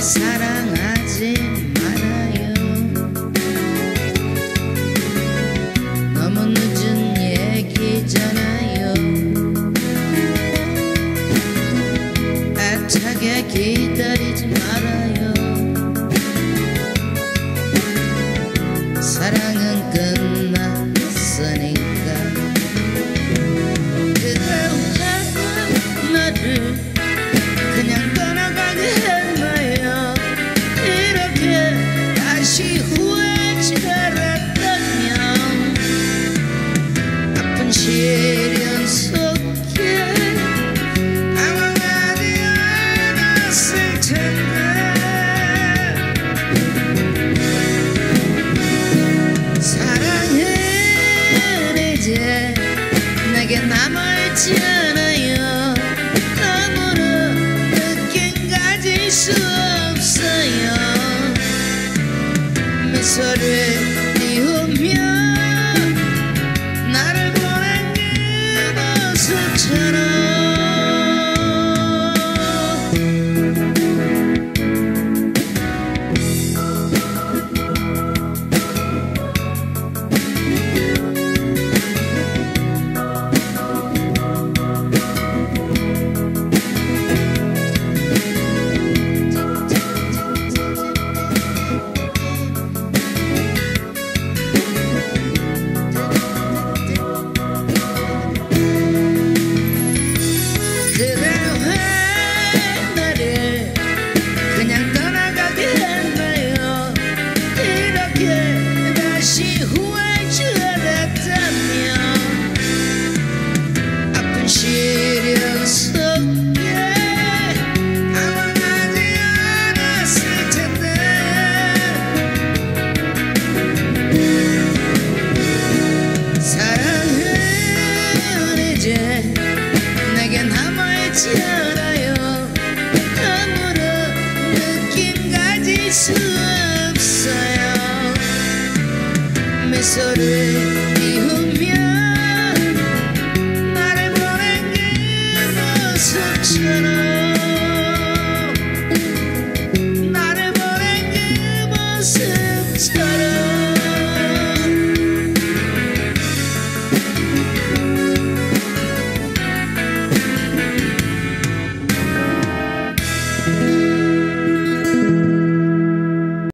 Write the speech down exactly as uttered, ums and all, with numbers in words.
사랑하지 말아요. 너무 늦은 얘기잖아요. 애타게 기다리지 말아요. 사랑은 끝났으니까. 그대로 하고 나를 그냥 떠나가게 했나요? 이렇게 다시 후회하지 않았다면 아픈 시련 속에 당황하지 않았을 텐데. 사랑은 이제 내게 남아있지 않아요. 너무나 늦게 가질 수 없어요. 미소를 띄우며